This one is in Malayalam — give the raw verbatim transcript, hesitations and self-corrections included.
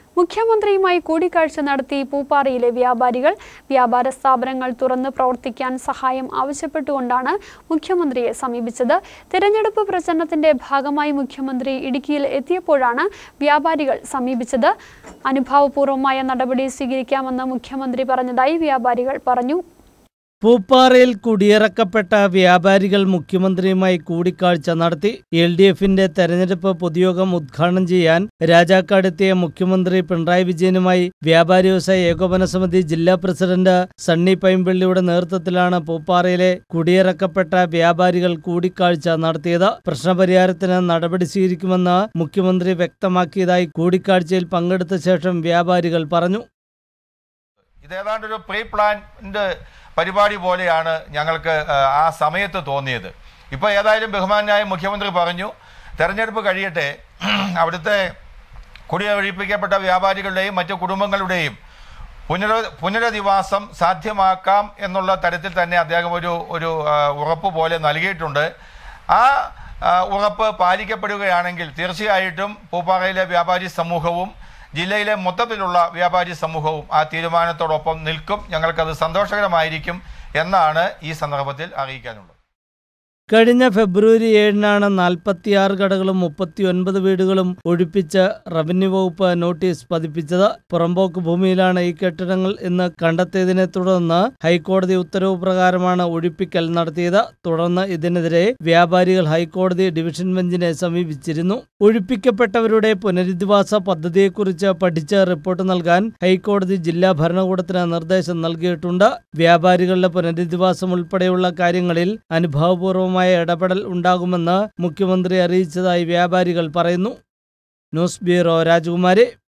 മുഖ്യമന്ത്രിയുമായി കൂടിക്കാഴ്ച നടത്തി പൂപ്പാറയിലെ വ്യാപാരികൾ വ്യാപാര സ്ഥാപനങ്ങൾ തുറന്ന് പ്രവർത്തിക്കാൻ സഹായം ആവശ്യപ്പെട്ടുകൊണ്ടാണ് മുഖ്യമന്ത്രിയെ സമീപിച്ചത്. തിരഞ്ഞെടുപ്പ് പ്രചരണത്തിന്റെ ഭാഗമായി മുഖ്യമന്ത്രി ഇടുക്കിയിൽ എത്തിയപ്പോഴാണ് വ്യാപാരികൾ സമീപിച്ചത്. അനുഭാവപൂർവമായ നടപടി സ്വീകരിക്കാമെന്ന് മുഖ്യമന്ത്രി പറഞ്ഞതായി വ്യാപാരികൾ പറഞ്ഞു. പൂപ്പാറയിൽ കുടിയിറക്കപ്പെട്ട വ്യാപാരികൾ മുഖ്യമന്ത്രിയുമായി കൂടിക്കാഴ്ച നടത്തി. എൽ ഡി എഫിന്റെ തെരഞ്ഞെടുപ്പ് പൊതുയോഗം ഉദ്ഘാടനം ചെയ്യാൻ രാജാക്കാടെത്തിയ മുഖ്യമന്ത്രി പിണറായി വിജയനുമായി വ്യാപാരി വ്യവസായ ഏകോപന സമിതി ജില്ലാ പ്രസിഡന്റ് സണ്ണി പൈമ്പള്ളിയുടെ നേതൃത്വത്തിലാണ് പൂപ്പാറയിലെ കുടിയിറക്കപ്പെട്ട വ്യാപാരികൾ കൂടിക്കാഴ്ച നടത്തിയത്. പ്രശ്നപരിഹാരത്തിന് നടപടി സ്വീകരിക്കുമെന്ന് മുഖ്യമന്ത്രി വ്യക്തമാക്കിയതായി കൂടിക്കാഴ്ചയിൽ പങ്കെടുത്ത ശേഷം വ്യാപാരികൾ പറഞ്ഞു. ഇതേതാണ്ടൊരു പ്രീ പ്ലാൻഡ് പരിപാടി പോലെയാണ് ഞങ്ങൾക്ക് ആ സമയത്ത് തോന്നിയത്. ഇപ്പോൾ ഏതായാലും ബഹുമാനായ മുഖ്യമന്ത്രി പറഞ്ഞു, തെരഞ്ഞെടുപ്പ് കഴിയട്ടെ, അവിടുത്തെ കുടിയൊഴിപ്പിക്കപ്പെട്ട വ്യാപാരികളുടെയും മറ്റു കുടുംബങ്ങളുടെയും പുനര പുനരധിവാസം സാധ്യമാക്കാം എന്നുള്ള തരത്തിൽ തന്നെ അദ്ദേഹം ഒരു ഒരു ഉറപ്പ് പോലെ നൽകിയിട്ടുണ്ട്. ആ ഉറപ്പ് പാലിക്കപ്പെടുകയാണെങ്കിൽ തീർച്ചയായിട്ടും പൂപ്പാറയിലെ വ്യാപാരി സമൂഹവും ജില്ലയിലെ മൊത്തത്തിലുള്ള വ്യാപാരി സമൂഹവും ആ തീരുമാനത്തോടൊപ്പം നിൽക്കും. ഞങ്ങൾക്കത് സന്തോഷകരമായിരിക്കും എന്നാണ് ഈ സന്ദർഭത്തിൽ അറിയിക്കാനുള്ളത്. കഴിഞ്ഞ ഫെബ്രുവരി ഏഴിനാണ് നാൽപ്പത്തിയാറ് കടകളും മുപ്പത്തി ഒൻപത് വീടുകളും ഒഴിപ്പിച്ച് റവന്യൂ വകുപ്പ് നോട്ടീസ് പതിപ്പിച്ചത്. പുറമ്പോക്ക് ഭൂമിയിലാണ് ഈ കെട്ടിടങ്ങൾ എന്ന് കണ്ടെത്തിയതിനെ തുടർന്ന് ഹൈക്കോടതി ഉത്തരവ് പ്രകാരമാണ് ഒഴിപ്പിക്കൽ നടത്തിയത്. തുടർന്ന് ഇതിനെതിരെ വ്യാപാരികൾ ഹൈക്കോടതി ഡിവിഷൻ ബെഞ്ചിനെ സമീപിച്ചിരുന്നു. ഒഴിപ്പിക്കപ്പെട്ടവരുടെ പുനരധിവാസ പദ്ധതിയെക്കുറിച്ച് പഠിച്ച് റിപ്പോർട്ട് നൽകാൻ ഹൈക്കോടതി ജില്ലാ ഭരണകൂടത്തിന് നിർദ്ദേശം നൽകിയിട്ടുണ്ട്. വ്യാപാരികളുടെ പുനരധിവാസം ഉൾപ്പെടെയുള്ള കാര്യങ്ങളിൽ അനുഭാവപൂർവ്വമായി ഇടപെടൽ ഉണ്ടാകുമെന്ന് മുഖ്യമന്ത്രി അറിയിച്ചതായി വ്യാപാരികൾ പറയുന്നു. ന്യൂസ് ബ്യൂറോ, രാജകുമാരി.